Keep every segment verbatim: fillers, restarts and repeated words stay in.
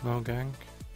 No gank.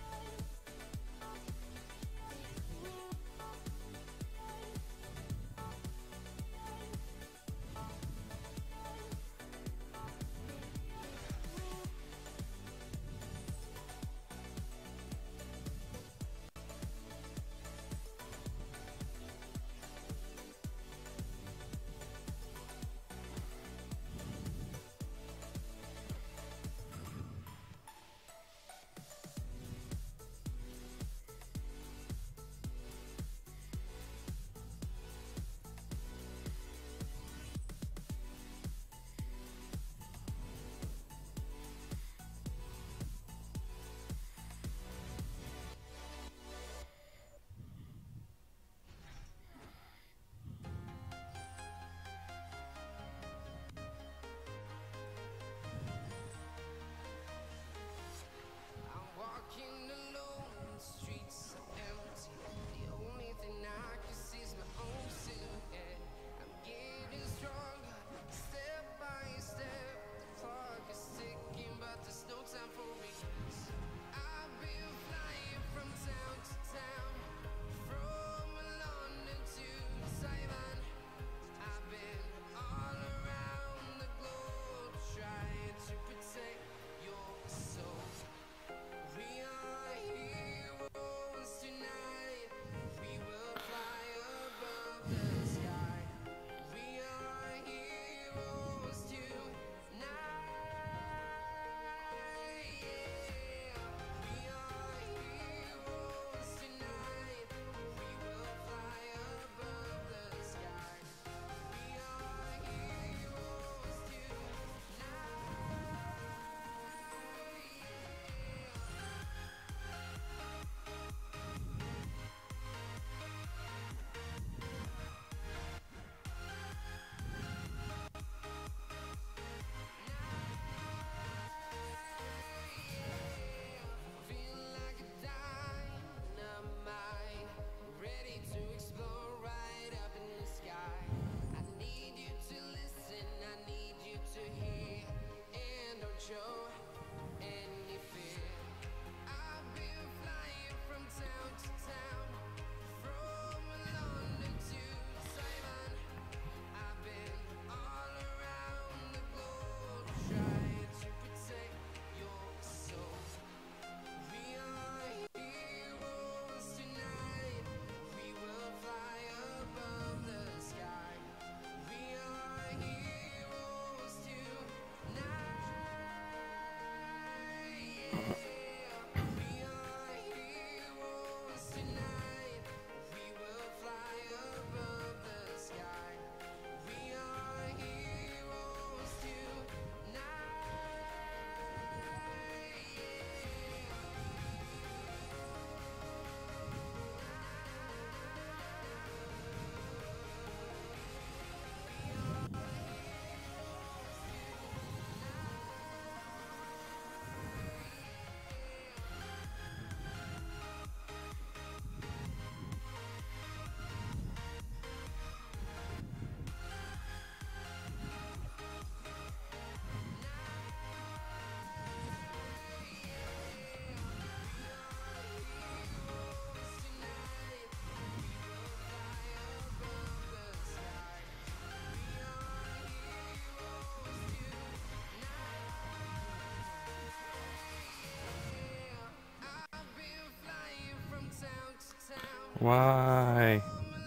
Why?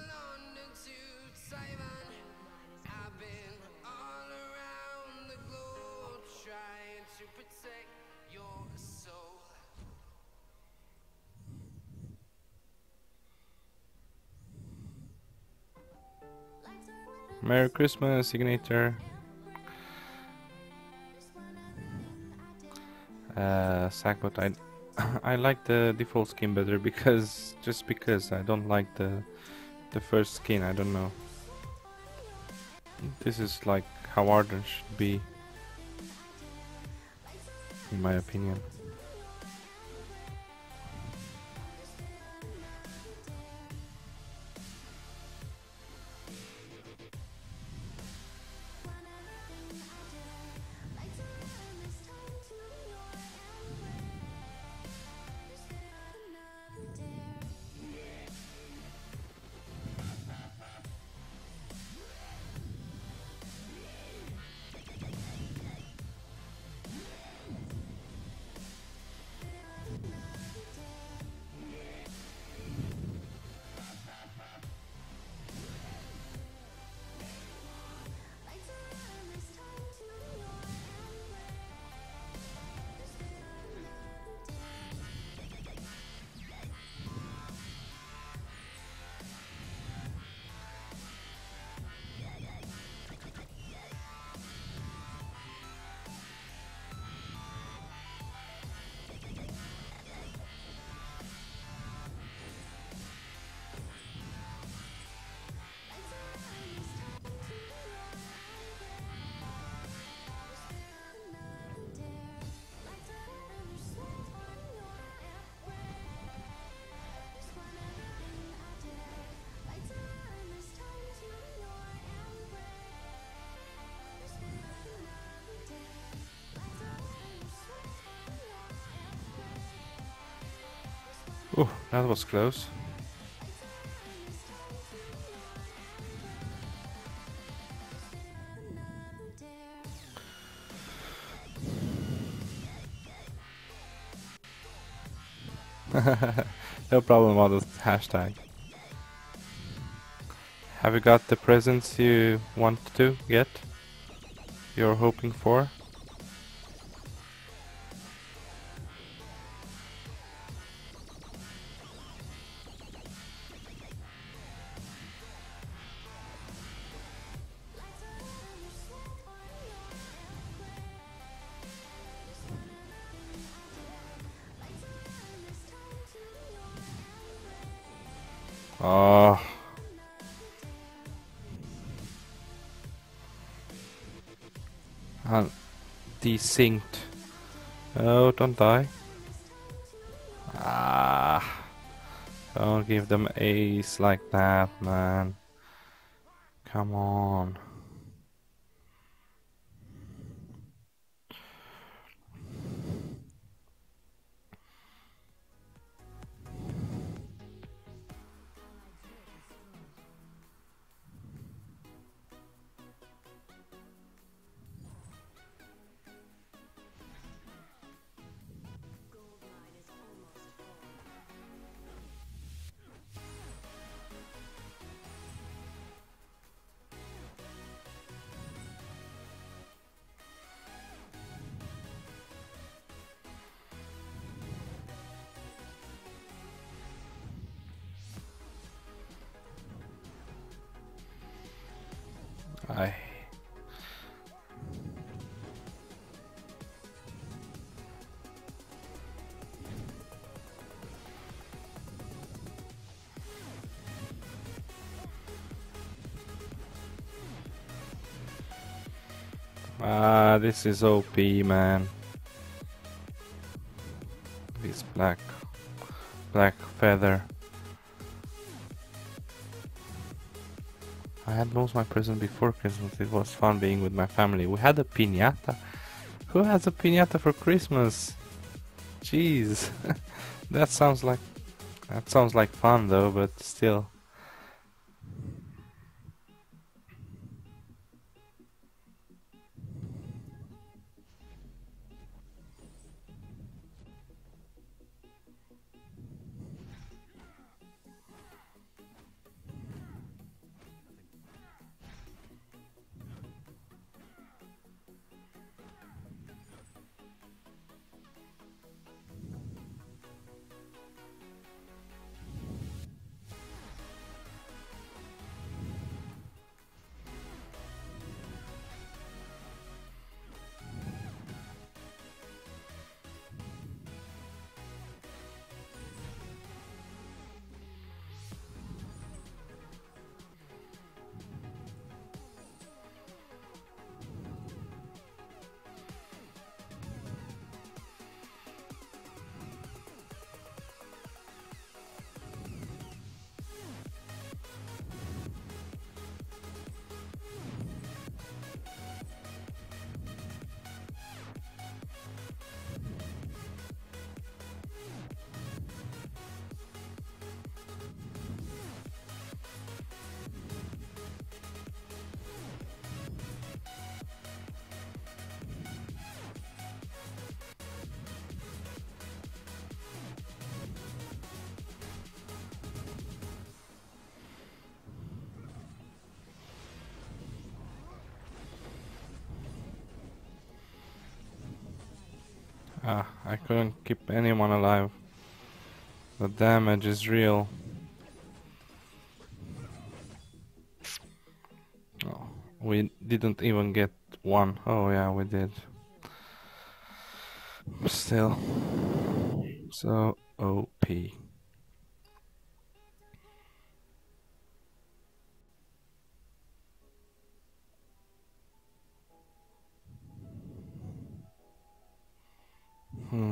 Merry Christmas, Ignitor. Uh, Sackbot, I, I like the default skin better because just because I don't like the the first skin. I don't know. This is like how Arden should be, in my opinion. Oh, that was close. No problem about this hashtag. Have you got the presents you want to get? You're hoping for? Oh. Uh, desynced. Oh, don't die. Ah. Don't give them ace like that, man. Come on. I. Ah, this is O P, man. This black, black feather. I had most of my presents before Christmas. It was fun being with my family. We had a piñata. Who has a piñata for Christmas? Jeez, that sounds like that sounds like fun though, but still. Ah, I couldn't keep anyone alive. The damage is real. Oh, we didn't even get one. Oh yeah, we did. Still, so O P. Hmm.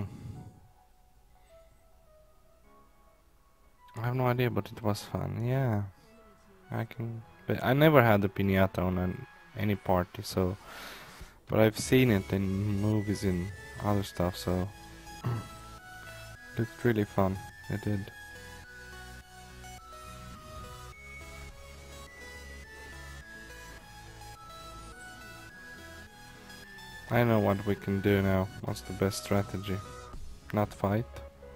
I have no idea, but it was fun. Yeah, I can. But I never had a piñata on an, any party, so. But I've seen it in movies and other stuff, so. It's really fun. I did. I know what we can do now. What's the best strategy? Not fight.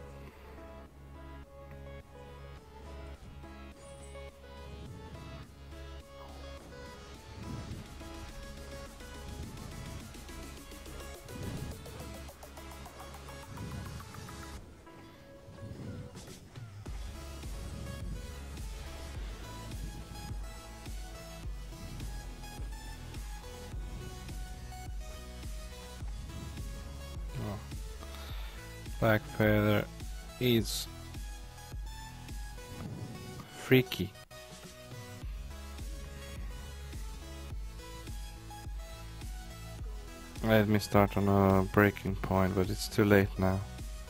Black Feather is freaky. Let me start on a breaking point, but it's too late now.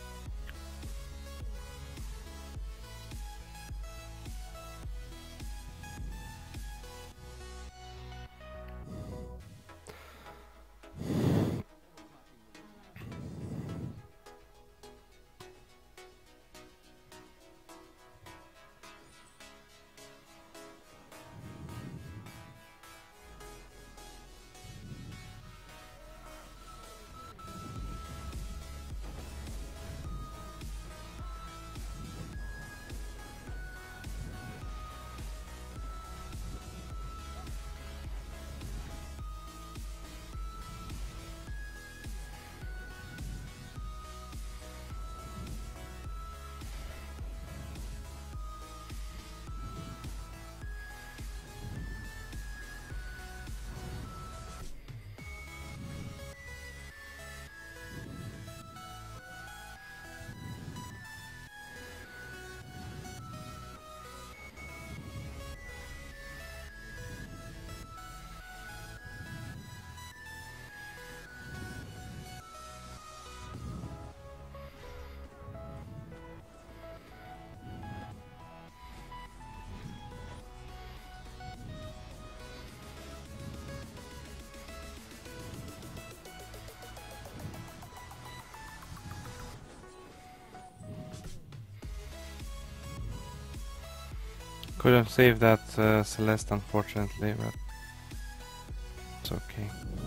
Couldn't save that uh, Celeste, unfortunately, but it's okay.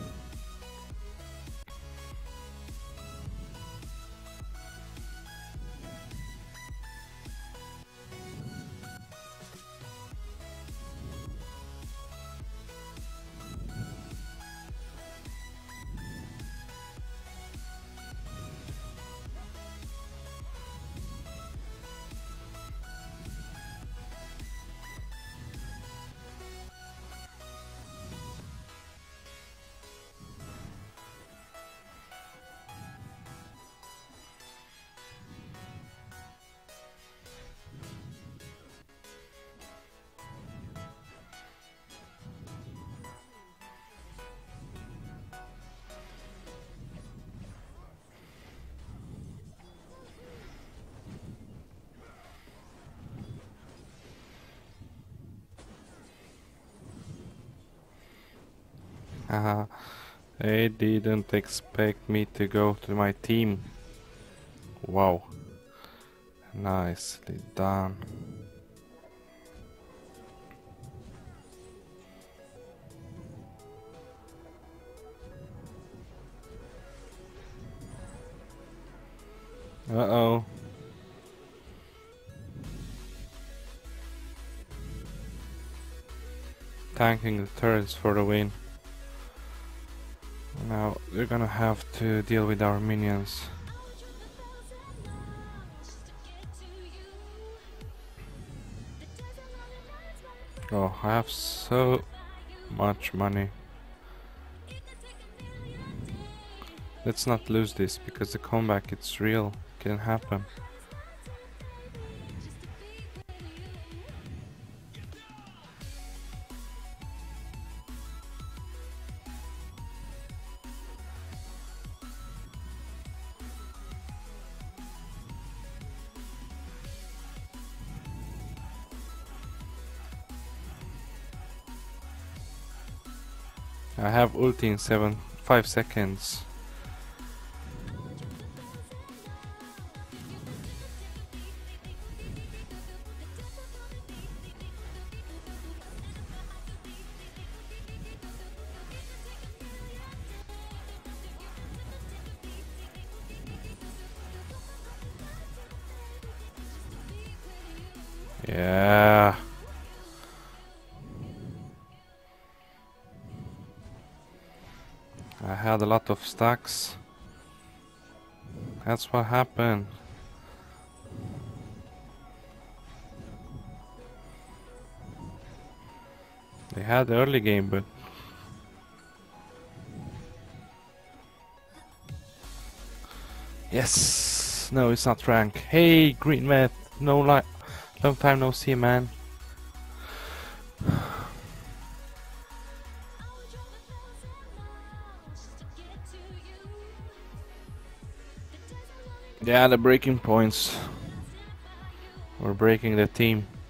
Haha, they didn't expect me to go to my team. Wow. Nicely done. Uh-oh. Tanking the turrets for the win. Now we're gonna have to deal with our minions. Oh, I have so much money. Let's not lose this, because the comeback, it's real, it can happen. I have ulti in seven, five seconds. Yeah. I had a lot of stacks. That's what happened. They had the early game, but yes. No, it's not rank. Hey, Green Vet. No li long time no see, man. Yeah, the breaking points. We're breaking the team.